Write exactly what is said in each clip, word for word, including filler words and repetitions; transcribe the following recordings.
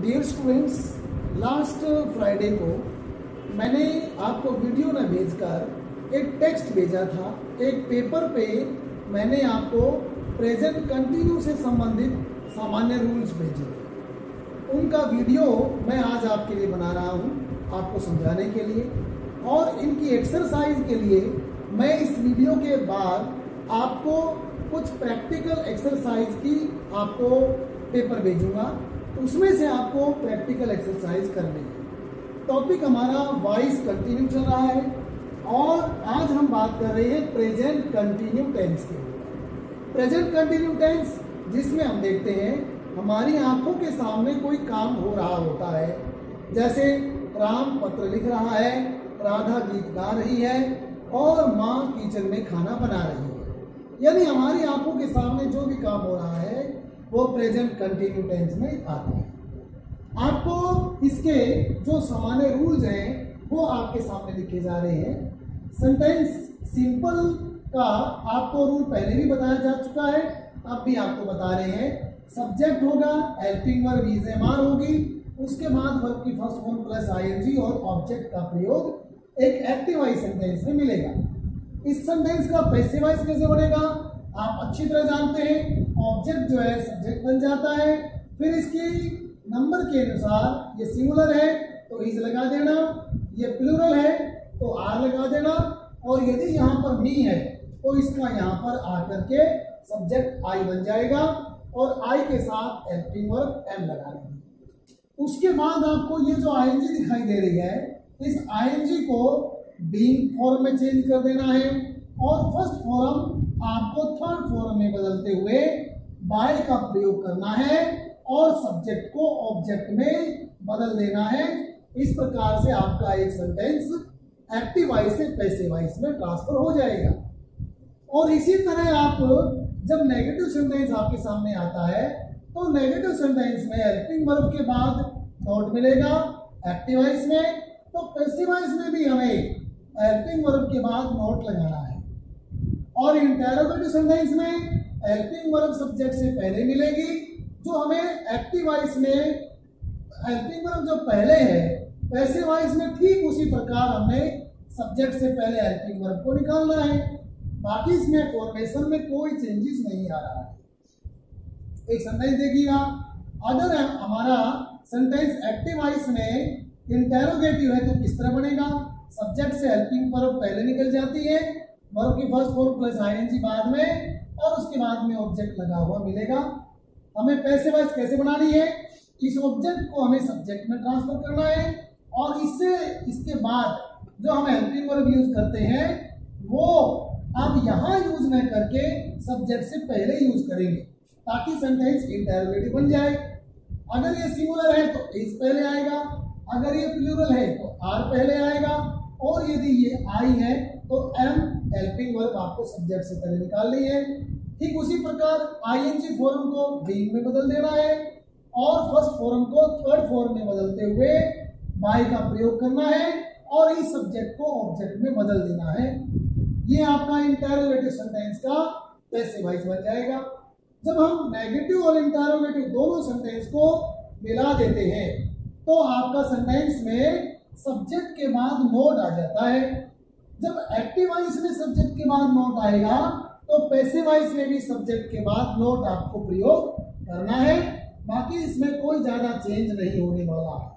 Dear students, last Friday को मैंने आपको वीडियो न भेजकर एक टेक्स्ट भेजा था। एक पेपर पे मैंने आपको प्रेजेंट कंटिन्यू से संबंधित सामान्य रूल्स भेजे थे। उनका वीडियो मैं आज आपके लिए बना रहा हूँ, आपको समझाने के लिए, और इनकी एक्सरसाइज के लिए मैं इस वीडियो के बाद आपको कुछ प्रैक्टिकल एक्सरसाइज की आपको पेपर भेजूंगा। उसमें से आपको प्रैक्टिकल एक्सरसाइज करनी है। टॉपिक हमारा वॉइस कंटिन्यू चल रहा है और आज हम बात कर रहे हैं प्रेजेंट कंटिन्यू टेंस के ऊपर। प्रेजेंट कंटिन्यू टेंस जिसमें हम देखते हैं हमारी आंखों के सामने कोई काम हो रहा होता है, जैसे राम पत्र लिख रहा है, राधा गीत गा रही है और माँ किचन में खाना बना रही है। यानी हमारी आंखों के सामने जो भी काम हो रहा है वो प्रेजेंट कंटिन्यू टेंस में आता है। आपको इसके जो सामान्य रूल्स हैं वो आपके सामने लिखे जा रहे हैं। सेंटेंस सिंपल का आपको रूल पहले भी बताया जा चुका है, अब भी आपको बता रहे हैं। सब्जेक्ट होगा, helping verb is am are होगी, उसके बाद वर्ब की फर्स्ट फॉर्म प्लस आईएनजी और ऑब्जेक्ट का प्रयोग एक एक्टिव वॉइस सेंटेंस में मिलेगा। इस सेंटेंस का पैसिव वॉइस कैसे बनेगा आप अच्छी तरह जानते हैं। ऑब्जेक्ट जो है सब्जेक्ट बन जाता है, फिर इसकी नंबर के अनुसार ये सिंगुलर है तो इज लगा देना, ये प्लूरल है तो आर लगा देना, और यदि यहाँ पर मी है तो इसका यहाँ पर आकर के सब्जेक्ट आई बन जाएगा और आई के साथ हेल्पिंग वर्ब एम लगा देंगे। उसके बाद आपको ये जो आईएनजी दिखाई दे रही है, इस आईएनजी को बीइंग फॉर्म में चेंज कर देना है और फर्स्ट फॉर्म आपको थर्ड फॉर्म में बदलते हुए बाय का प्रयोग करना है और सब्जेक्ट को ऑब्जेक्ट में बदल देना है। इस प्रकार से आपका एक सेंटेंस एक्टिव वॉइस से पैसिव वॉइस में ट्रांसफर हो जाएगा। और इसी तरह आप जब नेगेटिव सेंटेंस आपके सामने आता है तो नेगेटिव सेंटेंस में हेल्पिंग वर्ब के बाद नॉट मिलेगा एक्टिव वॉइस में, तो पैसिव वॉइस में भी हमें हेल्पिंग वर्ब के बाद नॉट लगाना है। और इंटरोगेटिव सेंटेंस में हेल्पिंग वर्ब सब्जेक्ट से पहले मिलेगी, जो हमें एक्टिव वॉइस में हेल्पिंग वर्ब जो पहले है पैसिव वॉइस में ठीक उसी प्रकार हमें सब्जेक्ट से पहले हेल्पिंग वर्ब को निकालना है। बाकी इसमें फॉर्मेशन में कोई चेंजेस नहीं आ रहा है। एक सेंटेंस देखिएगा, अगर हमारा सेंटेंस एक्टिव वॉइस में इंटरोगेटिव है तो किस तरह बनेगा। सब्जेक्ट से हेल्पिंग वर्ब पहले निकल जाती है, वर्ब की फर्स्ट फॉर्म प्लस आईएनजी बाद में, और उसके बाद में ऑब्जेक्ट लगा हुआ मिलेगा। हमें पैसिव वॉइस कैसे बनानी है, इस ऑब्जेक्ट को हमें सब्जेक्ट में ट्रांसफर करना है और इससे इसके बाद जो हम हेल्पिंग वर्ब यूज करते हैं वो अब यहाँ यूज न करके सब्जेक्ट से पहले यूज करेंगे ताकि सेंटेंस इंटरोगेटिव बन जाए। अगर ये सिंगुलर है तो इज पहले आएगा, अगर ये प्लूरल है तो आर पहले आएगा, और यदि ये आई है तो एम हेल्पिंग वर्ब आपको सब्जेक्ट से पहले निकालनी है। ठीक उसी प्रकार आईएनजी फॉर्म को बीइंग में बदल देना है और फर्स्ट फॉर्म को थर्ड फॉर्म में बदलते हुए बाय का प्रयोग करना है और इस सब्जेक्ट को ऑब्जेक्ट में बदल देना है। ये आपका इंटरोगेटिव सेंटेंस का पैसिव वॉइस बन जाएगा। जब हम नेगेटिव और इंटरोगेटिव दोनों सेंटेंस को मिला देते हैं तो आपका सेंटेंस में सब्जेक्ट के बाद नोट आ जाता है। जब एक्टिव वॉइस में सब्जेक्ट के बाद नोट आएगा तो पैसिव वॉइस में भी सब्जेक्ट के बाद नोट आपको प्रयोग करना है। बाकी इसमें कोई ज्यादा चेंज नहीं होने वाला है।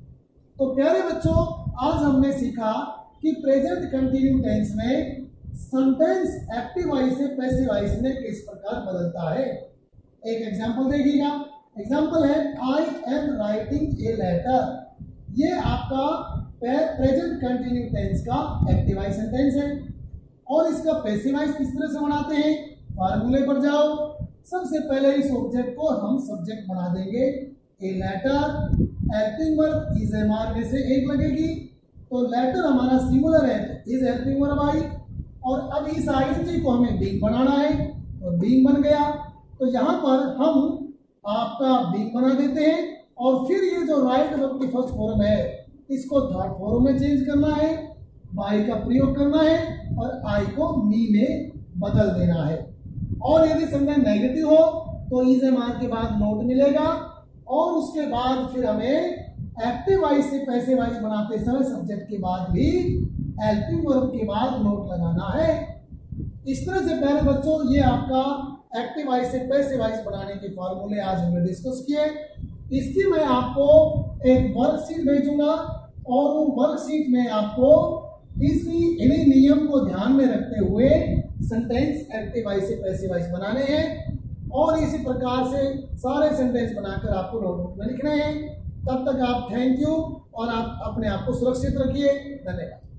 तो प्यारे बच्चों, आज हमने सीखा कि प्रेजेंट कंटिन्यू टेंस में सेंटेंस एक्टिव वॉइस से पैसिव वॉइस में किस प्रकार बदलता है। एक एग्जांपल देखिएगा। एग्जांपल है I am writing a letter. ये आपका प्रेजेंट कंटिन्यू टेंस का एक्टिव वॉइस सेंटेंस है और इसका पैसिव वॉइस किस तरह से बनाते हैं, फार्मूले पर जाओ। सबसे पहले इस ऑब्जेक्ट को हम सब्जेक्ट बना देंगे a letter, helping verb is am are में से एक लगेगी, तो लेटर हमारा सिंगुलर है तो इज हेल्पिंग वर्ब आई, और अब इस आईएनजी को हमें बीइंग बनाना है और बीइंग बन गया। तो यहाँ पर हम आपका बीइंग बना देते हैं और फिर ये जो राइट वर्ब की फर्स्ट फॉर्म है इसको थर्ड फॉर्म में चेंज करना है, बाय का प्रयोग करना है और आई को मी में बदल देना है। और यदि सेंटेंस नेगेटिव हो तो इज एम आर के बाद नोट मिलेगा और उसके बाद फिर हमें एक्टिव वॉइस से पैसिव वॉइस बनाते समय सब्जेक्ट के बाद भी हेल्पिंग वर्ब के बाद नोट लगाना है। इस तरह से पहले बच्चों ये आपका एक्टिव वॉइस से पैसिव वॉइस बनाने के फॉर्मूले आज हमने डिस्कस किए। इसकी मैं आपको एक वर्कशीट भेजूंगा और वो वर्कशीट में आपको इसी इन्हीं नियम को ध्यान में रखते हुए सेंटेंस एक्टिव वॉइस से पैसिव वॉइस बनाने हैं और इसी प्रकार से सारे सेंटेंस बनाकर आपको नोटबुक में लिखने हैं। तब तक आप थैंक यू और आप अपने आप को सुरक्षित रखिए। धन्यवाद।